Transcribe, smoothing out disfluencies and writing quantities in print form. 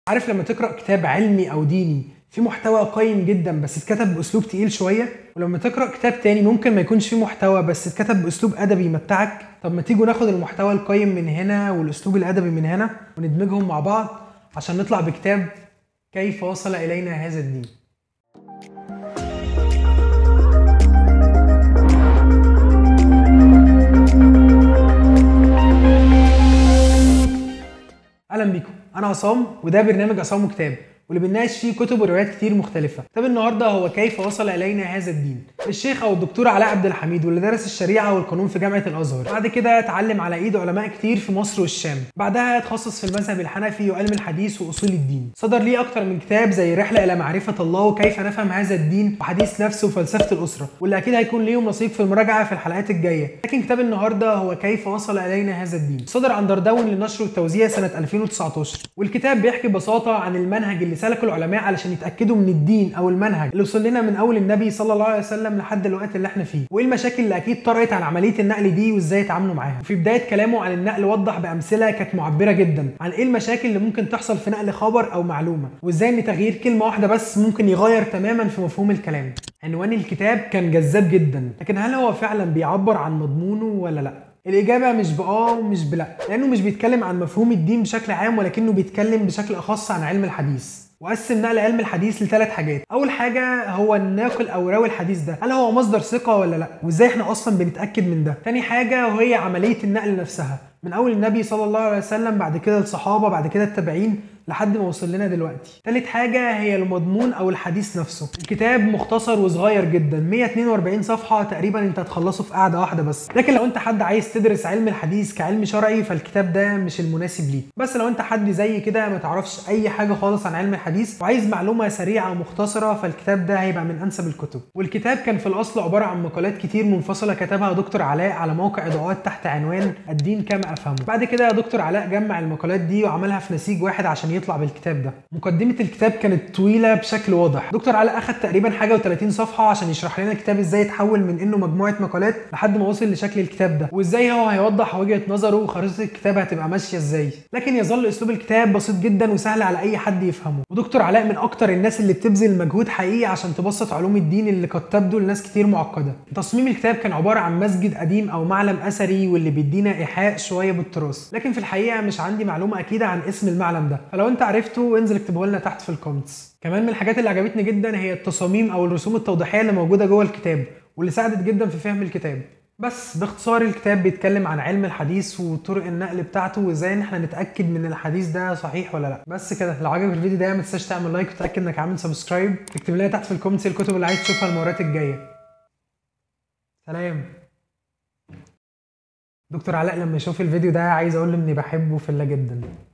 عارف لما تقرأ كتاب علمي أو ديني في محتوى قيم جدا بس اتكتب بأسلوب تقيل شوية، ولما تقرأ كتاب تاني ممكن ما يكونش فيه محتوى بس اتكتب بأسلوب أدبي يمتعك؟ طب ما تيجوا ناخد المحتوى القيم من هنا والأسلوب الأدبي من هنا وندمجهم مع بعض عشان نطلع بكتاب كيف وصل إلينا هذا الدين. اهلا بيكم، انا عصام وده برنامج عصام وكتاب واللي بنناقش فيه كتب وروايات كتير مختلفه. كتاب النهارده هو كيف وصل الينا هذا الدين، الشيخ او الدكتور علاء عبد الحميد، واللي درس الشريعه والقانون في جامعه الازهر. بعد كده اتعلم على ايد علماء كتير في مصر والشام، بعدها اتخصص في المذهب الحنفي وعلم الحديث واصول الدين. صدر ليه اكتر من كتاب زي رحله الى معرفه الله وكيف نفهم هذا الدين وحديث نفس وفلسفه الاسره، واللي اكيد هيكون ليهم نصيب في المراجعه في الحلقات الجايه. لكن كتاب النهارده هو كيف وصل الينا هذا الدين، صدر عن دردون للنشر والتوزيع سنه 2019، والكتاب بيحكي ببساطه عن المنهج اللي سلكه العلماء علشان يتاكدوا من الدين او المنهج اللي وصل لنا من اول النبي صلى الله عليه وسلم لحد الوقت اللي احنا فيه، وايه المشاكل اللي اكيد طرأت على عمليه النقل دي وازاي يتعاملوا معاها. وفي بدايه كلامه عن النقل وضح بامثله كانت معبره جدا عن ايه المشاكل اللي ممكن تحصل في نقل خبر او معلومه، وازاي ان تغيير كلمه واحده بس ممكن يغير تماما في مفهوم الكلام. عنوان الكتاب كان جذاب جدا، لكن هل هو فعلا بيعبر عن مضمونه ولا لا؟ الإجابة مش بآه ومش بلا، لأنه مش بيتكلم عن مفهوم الدين بشكل عام، ولكنه بيتكلم بشكل أخص عن علم الحديث. وقسم نقل علم الحديث ل3 حاجات. أول حاجة هو الناقل أو راوي الحديث ده، هل هو مصدر ثقة ولا لا؟ وإزاي إحنا أصلا بنتأكد من ده؟ تاني حاجة وهي عملية النقل نفسها، من أول النبي صلى الله عليه وسلم، بعد كده الصحابة، بعد كده التابعين، لحد ما وصل لنا دلوقتي. تالت حاجة هي المضمون أو الحديث نفسه. الكتاب مختصر وصغير جدا، 142 صفحة تقريبا، أنت هتخلصه في قعدة واحدة بس. لكن لو أنت حد عايز تدرس علم الحديث كعلم شرعي فالكتاب ده مش المناسب ليك. بس لو أنت حد زي كده ما تعرفش أي حاجة خالص عن علم الحديث وعايز معلومة سريعة ومختصرة فالكتاب ده هيبقى من أنسب الكتب. والكتاب كان في الأصل عبارة عن مقالات كتير منفصلة كتبها دكتور علاء على موقع إضاءات تحت عنوان الدين كما أفهمه. بعد كده دكتور علاء جمع المقالات دي وعملها في نسيج واحد عشان يطلع بالكتاب ده. مقدمة الكتاب كانت طويلة بشكل واضح. دكتور علاء أخد تقريبا حاجة و30 صفحة عشان يشرح لنا الكتاب ازاي يتحول من انه مجموعة مقالات لحد ما وصل لشكل الكتاب ده، وازاي هو هيوضح وجهة نظره وخريطة الكتاب هتبقى ماشية ازاي. لكن يظل اسلوب الكتاب بسيط جدا وسهل على اي حد يفهمه. ودكتور علاء من اكتر الناس اللي بتبذل مجهود حقيقي عشان تبسط علوم الدين اللي قد تبدو لناس كتير معقدة. تصميم الكتاب كان عبارة عن مسجد قديم او معلم اثري واللي بيدينا ايحاء شوية بالتراث، لكن في الحقيقة مش عندي معلومة اكيدة عن اسم المعلم ده، فلو انت عرفته انزل اكتبه لنا تحت في الكومنتس. كمان من الحاجات اللي عجبتني جدا هي التصاميم او الرسوم التوضيحيه اللي موجوده جوه الكتاب واللي ساعدت جدا في فهم الكتاب. بس باختصار الكتاب بيتكلم عن علم الحديث وطرق النقل بتاعته وازاي ان احنا نتاكد من الحديث ده صحيح ولا لا. بس كده، لو عجبك الفيديو ده ما تنساش تعمل لايك وتاكد انك عامل سبسكرايب، تكتب لنا تحت في الكومنتس الكتب اللي عايز تشوفها المرات الجايه. سلام. دكتور علاء لما يشوف الفيديو ده عايز اقول له اني بحبه في الله جدا.